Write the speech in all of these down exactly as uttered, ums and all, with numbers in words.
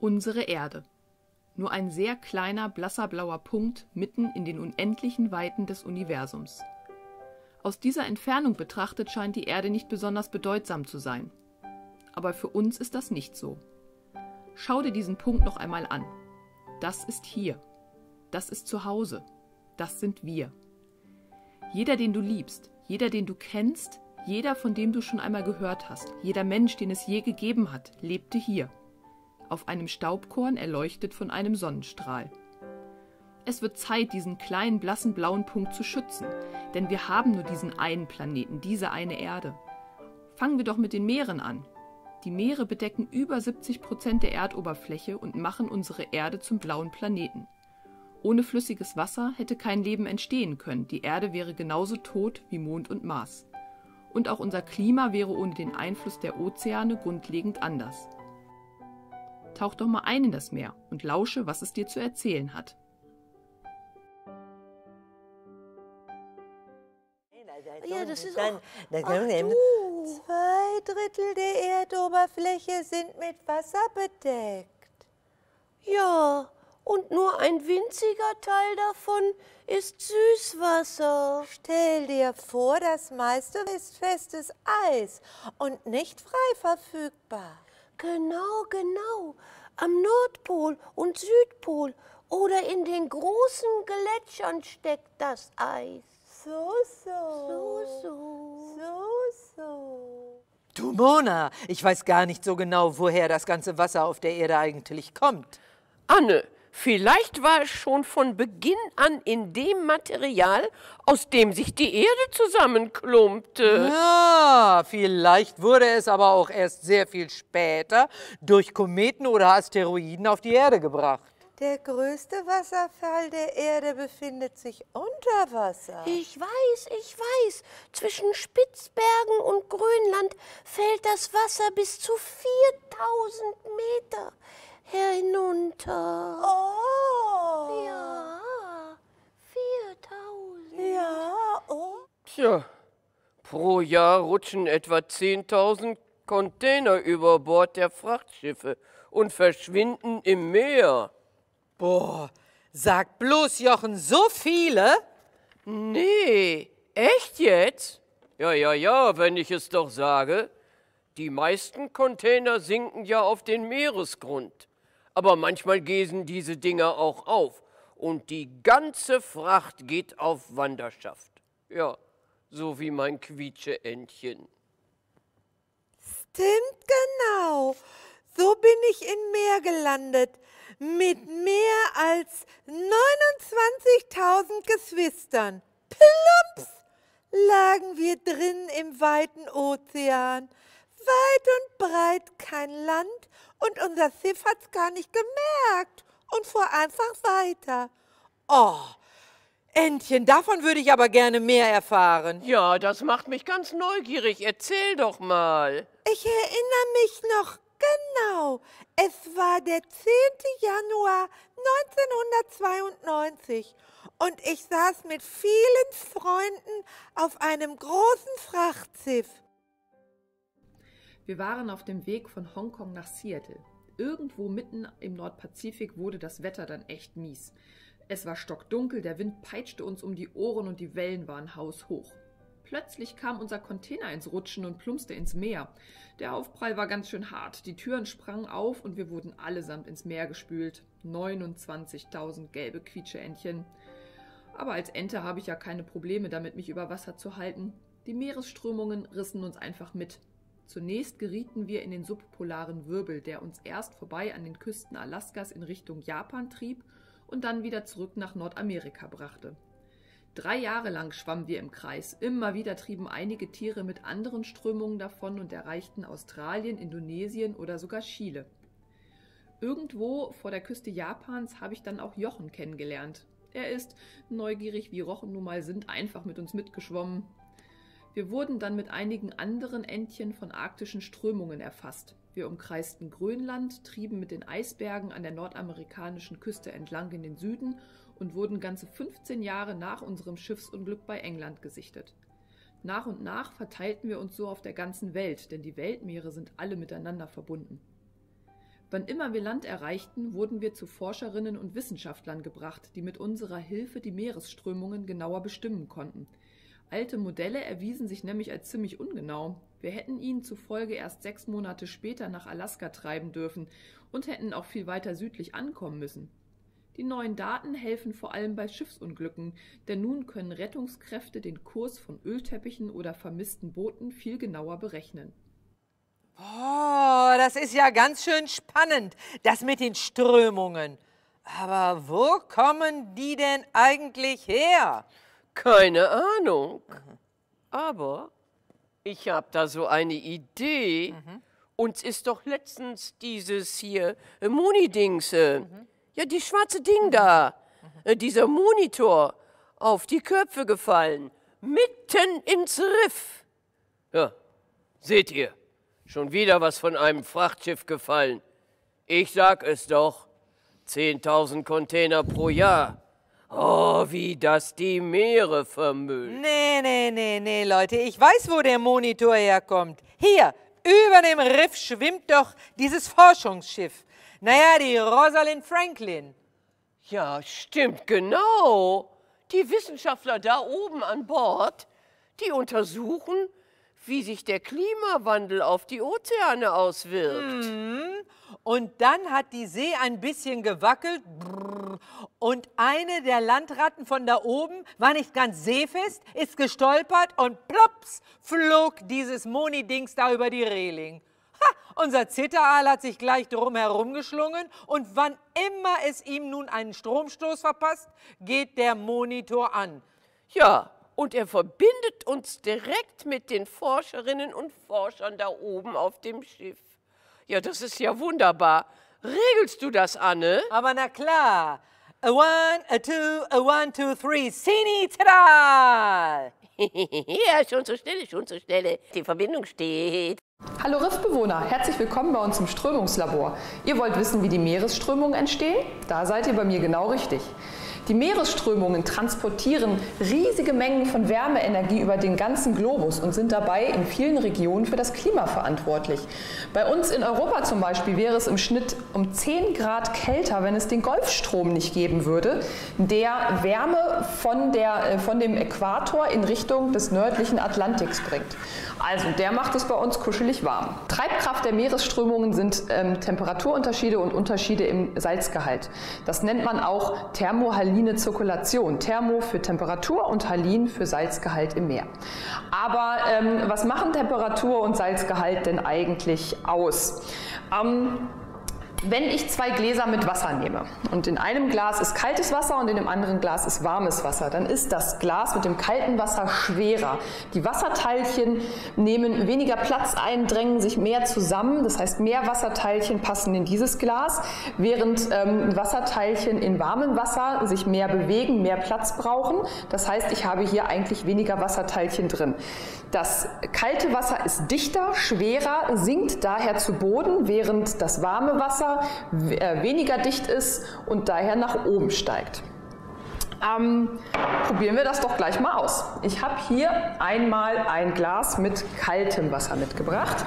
Unsere Erde. Nur ein sehr kleiner, blasser blauer Punkt mitten in den unendlichen Weiten des Universums. Aus dieser Entfernung betrachtet scheint die Erde nicht besonders bedeutsam zu sein. Aber für uns ist das nicht so. Schau dir diesen Punkt noch einmal an. Das ist hier. Das ist zu Hause. Das sind wir. Jeder, den du liebst, jeder, den du kennst, jeder, von dem du schon einmal gehört hast, jeder Mensch, den es je gegeben hat, lebte hier. Auf einem Staubkorn erleuchtet von einem Sonnenstrahl. Es wird Zeit, diesen kleinen, blassen, blauen Punkt zu schützen, denn wir haben nur diesen einen Planeten, diese eine Erde. Fangen wir doch mit den Meeren an. Die Meere bedecken über siebzig Prozent der Erdoberfläche und machen unsere Erde zum blauen Planeten. Ohne flüssiges Wasser hätte kein Leben entstehen können, die Erde wäre genauso tot wie Mond und Mars. Und auch unser Klima wäre ohne den Einfluss der Ozeane grundlegend anders. Tauch doch mal ein in das Meer und lausche, was es dir zu erzählen hat. Ja, das ist dann, auch... dann Ach, können wir du. Zwei Drittel der Erdoberfläche sind mit Wasser bedeckt. Ja, und nur ein winziger Teil davon ist Süßwasser. Stell dir vor, das meiste ist festes Eis und nicht frei verfügbar. Genau, genau. Am Nordpol und Südpol oder in den großen Gletschern steckt das Eis. So, so. So, so. So, so. Du Mona, ich weiß gar nicht so genau, woher das ganze Wasser auf der Erde eigentlich kommt. Anne, vielleicht war es schon von Beginn an in dem Material, aus dem sich die Erde zusammenklumpte. Ja, vielleicht wurde es aber auch erst sehr viel später durch Kometen oder Asteroiden auf die Erde gebracht. Der größte Wasserfall der Erde befindet sich unter Wasser. Ich weiß, ich weiß. Zwischen Spitzbergen und Grönland fällt das Wasser bis zu viertausend Meter hinunter. Oh! Ja, viertausend. Ja, oh. Tja, pro Jahr rutschen etwa zehntausend Container über Bord der Frachtschiffe und verschwinden im Meer. Boah, sag bloß, Jochen, so viele? Nee, echt jetzt? Ja, ja, ja, wenn ich es doch sage. Die meisten Container sinken ja auf den Meeresgrund. Aber manchmal gehen diese Dinger auch auf. Und die ganze Fracht geht auf Wanderschaft. Ja, so wie mein Quietscheentchen. Stimmt genau. So bin ich im Meer gelandet. Mit mehr als neunundzwanzigtausend Geschwistern. Plumps lagen wir drin im weiten Ozean. Weit und breit kein Land und unser Schiff hat's gar nicht gemerkt und fuhr einfach weiter. Oh, Entchen, davon würde ich aber gerne mehr erfahren. Ja, das macht mich ganz neugierig. Erzähl doch mal. Ich erinnere mich noch genau. Es war der zehnte Januar neunzehnhundertzweiundneunzig und ich saß mit vielen Freunden auf einem großen Frachtschiff. Wir waren auf dem Weg von Hongkong nach Seattle. Irgendwo mitten im Nordpazifik wurde das Wetter dann echt mies. Es war stockdunkel, der Wind peitschte uns um die Ohren und die Wellen waren haushoch. Plötzlich kam unser Container ins Rutschen und plumpste ins Meer. Der Aufprall war ganz schön hart, die Türen sprangen auf und wir wurden allesamt ins Meer gespült. neunundzwanzigtausend gelbe Quietscheentchen. Aber als Ente habe ich ja keine Probleme damit, mich über Wasser zu halten. Die Meeresströmungen rissen uns einfach mit. Zunächst gerieten wir in den subpolaren Wirbel, der uns erst vorbei an den Küsten Alaskas in Richtung Japan trieb und dann wieder zurück nach Nordamerika brachte. Drei Jahre lang schwammen wir im Kreis. Immer wieder trieben einige Tiere mit anderen Strömungen davon und erreichten Australien, Indonesien oder sogar Chile. Irgendwo vor der Küste Japans habe ich dann auch Jochen kennengelernt. Er ist, neugierig wie Rochen nun mal sind, einfach mit uns mitgeschwommen. Wir wurden dann mit einigen anderen Entchen von arktischen Strömungen erfasst. Wir umkreisten Grönland, trieben mit den Eisbergen an der nordamerikanischen Küste entlang in den Süden und wurden ganze fünfzehn Jahre nach unserem Schiffsunglück bei England gesichtet. Nach und nach verteilten wir uns so auf der ganzen Welt, denn die Weltmeere sind alle miteinander verbunden. Wann immer wir Land erreichten, wurden wir zu Forscherinnen und Wissenschaftlern gebracht, die mit unserer Hilfe die Meeresströmungen genauer bestimmen konnten. Alte Modelle erwiesen sich nämlich als ziemlich ungenau. Wir hätten ihnen zufolge erst sechs Monate später nach Alaska treiben dürfen und hätten auch viel weiter südlich ankommen müssen. Die neuen Daten helfen vor allem bei Schiffsunglücken, denn nun können Rettungskräfte den Kurs von Ölteppichen oder vermissten Booten viel genauer berechnen. Oh, das ist ja ganz schön spannend, das mit den Strömungen. Aber wo kommen die denn eigentlich her? Keine Ahnung. Mhm. Aber ich habe da so eine Idee. Mhm. Uns ist doch letztens dieses hier äh, Moni-Dings, äh, mhm. ja, die schwarze Ding mhm. da, mhm. äh, dieser Monitor, auf die Köpfe gefallen. Mitten ins Riff. Ja, seht ihr, schon wieder was von einem Frachtschiff gefallen. Ich sag es doch, zehntausend Container pro Jahr. Oh, wie das die Meere vermüllt. Nee, nee, nee, nee, Leute, ich weiß, wo der Monitor herkommt. Hier, über dem Riff schwimmt doch dieses Forschungsschiff. Naja, die Rosalind Franklin. Ja, stimmt, genau. Die Wissenschaftler da oben an Bord, die untersuchen, wie sich der Klimawandel auf die Ozeane auswirkt. Mhm. Und dann hat die See ein bisschen gewackelt und eine der Landratten von da oben war nicht ganz seefest, ist gestolpert und plops flog dieses Moni-Dings da über die Reling. Ha, unser Zitteraal hat sich gleich drum herum geschlungen und wann immer es ihm nun einen Stromstoß verpasst, geht der Monitor an. Ja, und er verbindet uns direkt mit den Forscherinnen und Forschern da oben auf dem Schiff. Ja, das ist ja wunderbar. Regelst du das, Anne? Aber na klar. A one, a two, a one, two, three. Sini, tada! Ja, schon zur Stelle, schon zur Stelle. Die Verbindung steht. Hallo Riffbewohner, herzlich willkommen bei uns im Strömungslabor. Ihr wollt wissen, wie die Meeresströmungen entstehen? Da seid ihr bei mir genau richtig. Die Meeresströmungen transportieren riesige Mengen von Wärmeenergie über den ganzen Globus und sind dabei in vielen Regionen für das Klima verantwortlich. Bei uns in Europa zum Beispiel wäre es im Schnitt um zehn Grad kälter, wenn es den Golfstrom nicht geben würde, der Wärme von, der, von dem Äquator in Richtung des nördlichen Atlantiks bringt. Also der macht es bei uns kuschelig warm. Treibkraft der Meeresströmungen sind ähm, Temperaturunterschiede und Unterschiede im Salzgehalt. Das nennt man auch Thermohaline Zirkulation. Thermo für Temperatur und Halin für Salzgehalt im Meer. Aber ähm, was machen Temperatur und Salzgehalt denn eigentlich aus? Ähm, Wenn ich zwei Gläser mit Wasser nehme und in einem Glas ist kaltes Wasser und in dem anderen Glas ist warmes Wasser, dann ist das Glas mit dem kalten Wasser schwerer. Die Wasserteilchen nehmen weniger Platz ein, drängen sich mehr zusammen, das heißt mehr Wasserteilchen passen in dieses Glas, während ähm, Wasserteilchen in warmem Wasser sich mehr bewegen, mehr Platz brauchen. Das heißt, ich habe hier eigentlich weniger Wasserteilchen drin. Das kalte Wasser ist dichter, schwerer, sinkt daher zu Boden, während das warme Wasser weniger dicht ist und daher nach oben steigt. Ähm, probieren wir das doch gleich mal aus. Ich habe hier einmal ein Glas mit kaltem Wasser mitgebracht.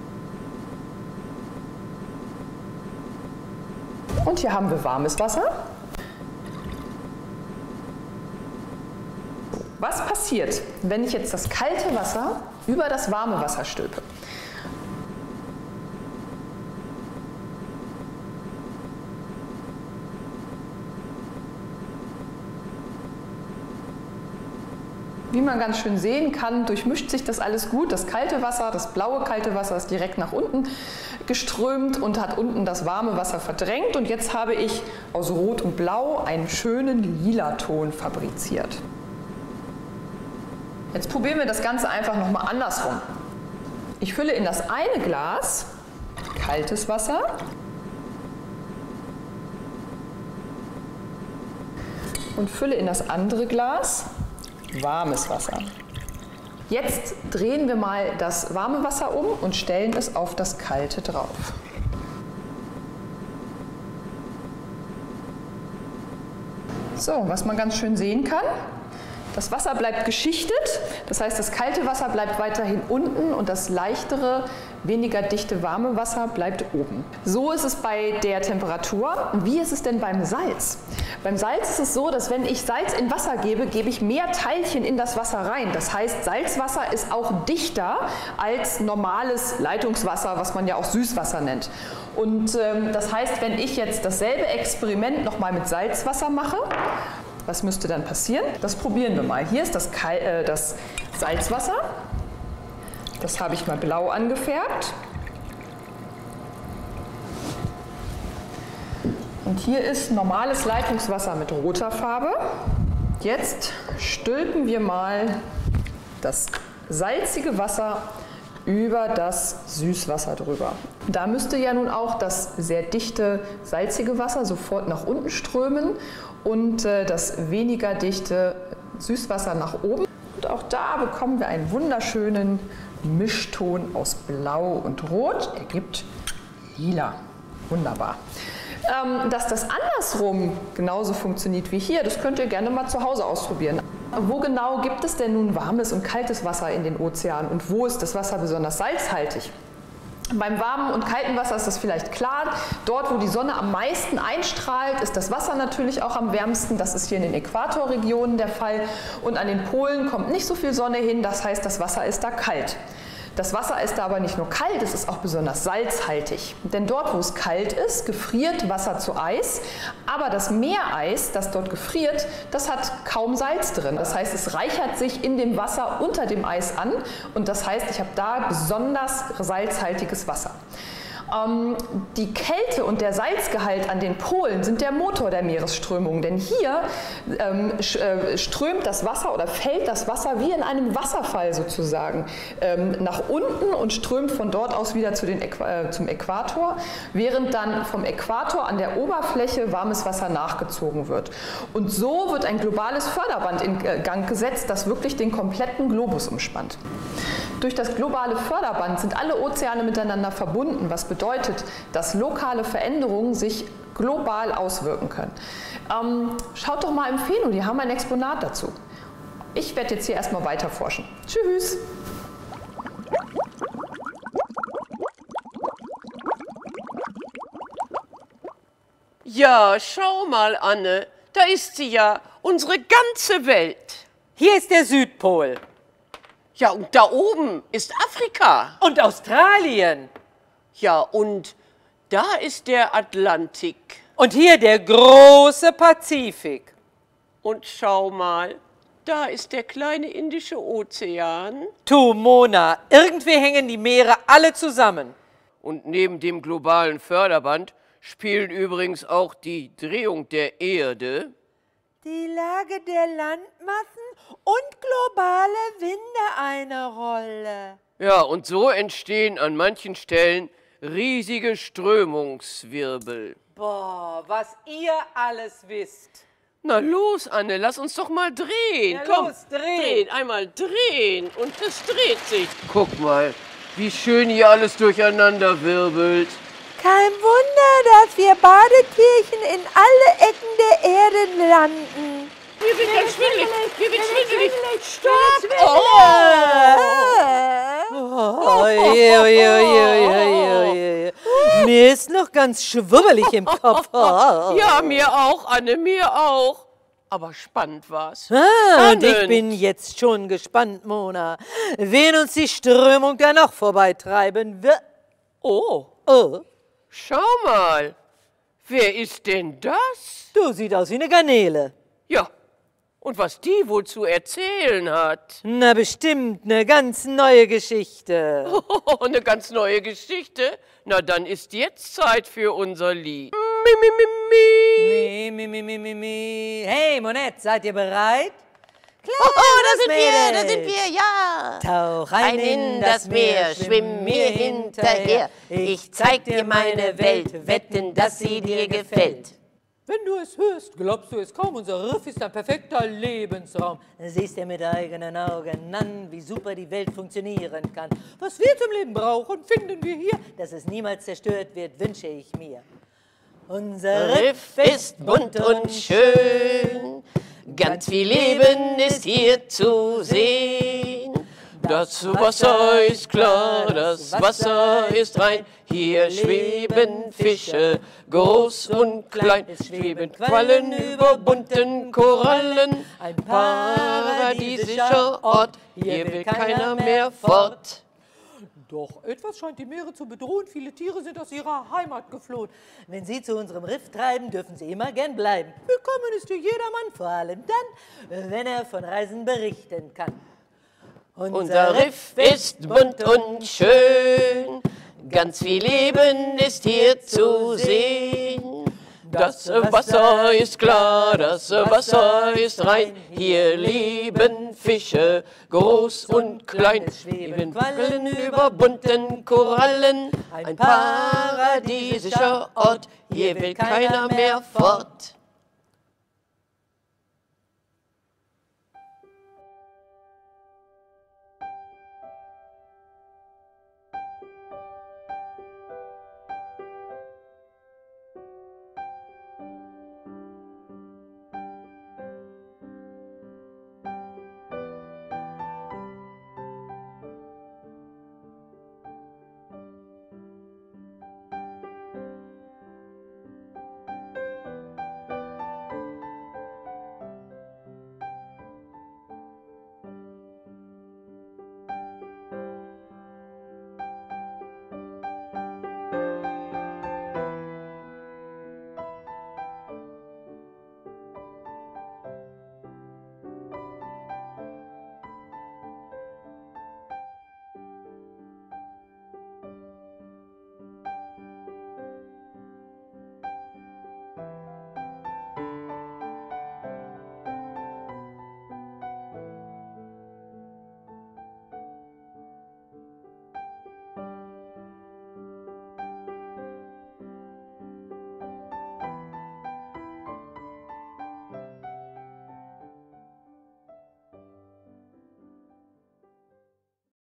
Und hier haben wir warmes Wasser. Was passiert, wenn ich jetzt das kalte Wasser über das warme Wasser stülpe? Wie man ganz schön sehen kann, durchmischt sich das alles gut. Das kalte Wasser, das blaue kalte Wasser ist direkt nach unten geströmt und hat unten das warme Wasser verdrängt. Und jetzt habe ich aus Rot und Blau einen schönen lila Ton fabriziert. Jetzt probieren wir das Ganze einfach nochmal andersrum. Ich fülle in das eine Glas kaltes Wasser und fülle in das andere Glas warmes Wasser. Jetzt drehen wir mal das warme Wasser um und stellen es auf das kalte drauf. So, was man ganz schön sehen kann, Das Wasser bleibt geschichtet, das heißt, das kalte Wasser bleibt weiterhin unten und das leichtere, weniger dichte, warme Wasser bleibt oben. So ist es bei der Temperatur. Wie ist es denn beim Salz? Beim Salz ist es so, dass wenn ich Salz in Wasser gebe, gebe ich mehr Teilchen in das Wasser rein. Das heißt, Salzwasser ist auch dichter als normales Leitungswasser, was man ja auch Süßwasser nennt. Und ähm, das heißt, wenn ich jetzt dasselbe Experiment nochmal mit Salzwasser mache, was müsste dann passieren? Das probieren wir mal. Hier ist das, Kal äh, das Salzwasser. Das habe ich mal blau angefärbt. Und hier ist normales Leitungswasser mit roter Farbe. Jetzt stülpen wir mal das salzige Wasser über das Süßwasser drüber. Da müsste ja nun auch das sehr dichte salzige Wasser sofort nach unten strömen und äh, das weniger dichte Süßwasser nach oben. Und auch da bekommen wir einen wunderschönen Mischton aus Blau und Rot. Er gibt Lila. Wunderbar. Ähm, dass das andersrum genauso funktioniert wie hier, das könnt ihr gerne mal zu Hause ausprobieren. Wo genau gibt es denn nun warmes und kaltes Wasser in den Ozeanen und wo ist das Wasser besonders salzhaltig? Beim warmen und kalten Wasser ist das vielleicht klar. Dort, wo die Sonne am meisten einstrahlt, ist das Wasser natürlich auch am wärmsten. Das ist hier in den Äquatorregionen der Fall. Und an den Polen kommt nicht so viel Sonne hin, das heißt, das Wasser ist da kalt. Das Wasser ist da aber nicht nur kalt, es ist auch besonders salzhaltig. Denn dort, wo es kalt ist, gefriert Wasser zu Eis. Aber das Meereis, das dort gefriert, das hat kaum Salz drin. Das heißt, es reichert sich in dem Wasser unter dem Eis an. Und das heißt, ich habe da besonders salzhaltiges Wasser. Ähm, die Kälte und der Salzgehalt an den Polen sind der Motor der Meeresströmung, denn hier ähm, strömt das Wasser oder fällt das Wasser wie in einem Wasserfall sozusagen ähm, nach unten und strömt von dort aus wieder zu den Äqu- äh, zum Äquator, während dann vom Äquator an der Oberfläche warmes Wasser nachgezogen wird. Und so wird ein globales Förderband in Gang gesetzt, das wirklich den kompletten Globus umspannt. Durch das globale Förderband sind alle Ozeane miteinander verbunden, was bedeutet, dass lokale Veränderungen sich global auswirken können. Ähm, schaut doch mal im Pheno, die haben ein Exponat dazu. Ich werde jetzt hier erstmal weiter forschen. Tschüss! Ja, schau mal, Anne, da ist sie ja, unsere ganze Welt. Hier ist der Südpol. Ja, und da oben ist Afrika. Und Australien. Ja, und da ist der Atlantik. Und hier der große Pazifik. Und schau mal, da ist der kleine Indische Ozean. Du, Mona, irgendwie hängen die Meere alle zusammen. Und neben dem globalen Förderband spielt übrigens auch die Drehung der Erde, die Lage der Landmassen und globale Winde eine Rolle. Ja, und so entstehen an manchen Stellen riesige Strömungswirbel. Boah, was ihr alles wisst. Na los, Anne, lass uns doch mal drehen. Ja, Komm, los, drehen. drehen, einmal drehen und es dreht sich. Guck mal, wie schön hier alles durcheinander wirbelt. Kein Wunder, dass wir Badetierchen in alle Ecken der Erde landen. Hier wird ganz schwindelig, hier wird schwindelig. Stopp! Oh, je, je, je, je, je. Mir ist noch ganz schwubbelig im Kopf. Oh. Ja, mir auch, Anne, mir auch. Aber spannend war's. Ah, und ich bin jetzt schon gespannt, Mona, wen uns die Strömung da noch vorbeitreiben wird. Oh, Oh, schau mal. Wer ist denn das? du, sieht aus wie eine Garnele. Ja, und was die wohl zu erzählen hat. Na, bestimmt eine ganz neue Geschichte. Oh, eine ganz neue Geschichte. Na, dann ist jetzt Zeit für unser Lied. Mi, mi, mi, mi. Mi, mi, mi, mi, mi, mi. Hey, Monette, seid ihr bereit? Klar, oh, da sind wir, da sind wir, ja. Tauch ein, Ein in das Meer, schwimm mir hinterher. Ich zeig dir meine Welt, wetten, dass sie dir gefällt. Wenn du es hörst, glaubst du es kaum, unser Riff ist ein perfekter Lebensraum. Siehst dir mit eigenen Augen an, wie super die Welt funktionieren kann. Was wir zum Leben brauchen, finden wir hier. Dass es niemals zerstört wird, wünsche ich mir. Unser Riff ist bunt und schön, ganz viel Leben ist hier zu sehen. Das Wasser ist klar, das Wasser ist rein, hier schweben Fische, groß und klein, es schweben Quallen über bunten Korallen, ein paradiesischer Ort, hier will keiner mehr fort. Doch etwas scheint die Meere zu bedrohen. Viele Tiere sind aus ihrer Heimat geflohen. Wenn sie zu unserem Riff treiben, dürfen sie immer gern bleiben. Willkommen ist hier jedermann, vor allem dann, wenn er von Reisen berichten kann. Unser, Unser Riff ist bunt und schön, ganz viel Leben ist hier zu sehen. Das Wasser ist klar, das Wasser ist rein, hier leben Fische, groß und klein, schweben Quallen über bunten Korallen, ein paradiesischer Ort, hier will keiner mehr fort.